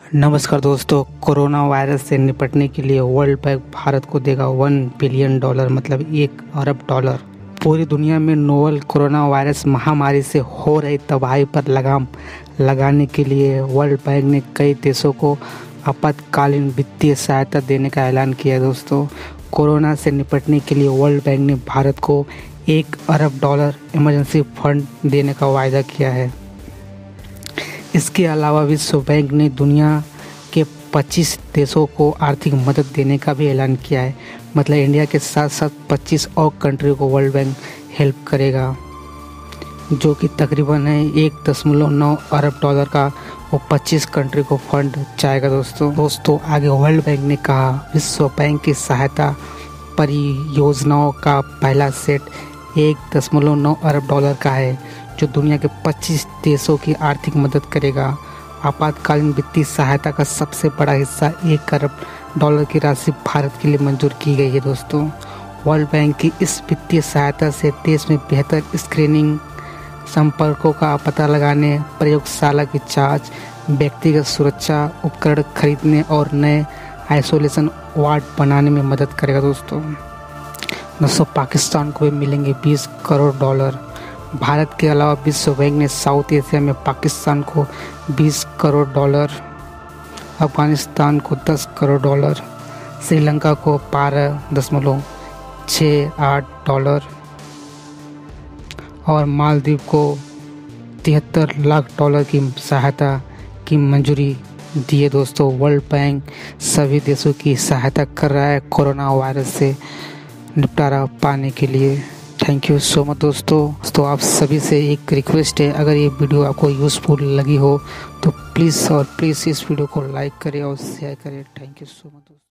नमस्कार दोस्तों, corona virus से निपटने के लिए वर्ल्ड बैंक भारत को देगा $1 बिलियन, मतलब $1 अरब। पूरी दुनिया में नोवल कोरोना वायरस महामारी से हो रही तबाही पर लगाम लगाने के लिए वर्ल्ड बैंक ने कई देशों को आपातकालीन वित्तीय सहायता देने का ऐलान किया है। दोस्तों, कोरोना से निपटने के लिए वर्ल्ड बैंक ने भारत को $1 अरब इमरजेंसी फंड देने का वायदा किया है। इसके अलावा विश्व बैंक ने दुनिया के 25 देशों को आर्थिक मदद देने का भी ऐलान किया है। मतलब इंडिया के साथ साथ 25 और कंट्री को वर्ल्ड बैंक हेल्प करेगा, जो कि तकरीबन है $1.9 अरब का वो 25 कंट्री को फंड जाएगा। दोस्तों आगे वर्ल्ड बैंक ने कहा, विश्व बैंक की सहायता परियोजनाओं का पहला सेट $1.9 अरब का है, जो दुनिया के 25 देशों की आर्थिक मदद करेगा। आपातकालीन वित्तीय सहायता का सबसे बड़ा हिस्सा $1 अरब की राशि भारत के लिए मंजूर की गई है। दोस्तों, वर्ल्ड बैंक की इस वित्तीय सहायता से देश में बेहतर स्क्रीनिंग, संपर्कों का पता लगाने, प्रयोगशाला की जांच, व्यक्तिगत सुरक्षा उपकरण खरीदने और नए आइसोलेशन वार्ड बनाने में मदद करेगा। दोस्तों, पाकिस्तान को भी मिलेंगे $20 करोड़। भारत के अलावा विश्व बैंक ने साउथ एशिया में पाकिस्तान को $20 करोड़, अफगानिस्तान को $10 करोड़, श्रीलंका को $12.68 और मालदीव को $73 लाख की सहायता की मंजूरी दी है। दोस्तों, वर्ल्ड बैंक सभी देशों की सहायता कर रहा है कोरोना वायरस से निपटारा पाने के लिए। थैंक यू सो मच दोस्तों। आप सभी से एक रिक्वेस्ट है, अगर ये वीडियो आपको यूज़फुल लगी हो तो प्लीज़ इस वीडियो को लाइक करें और शेयर करें। थैंक यू सो मच दोस्तों।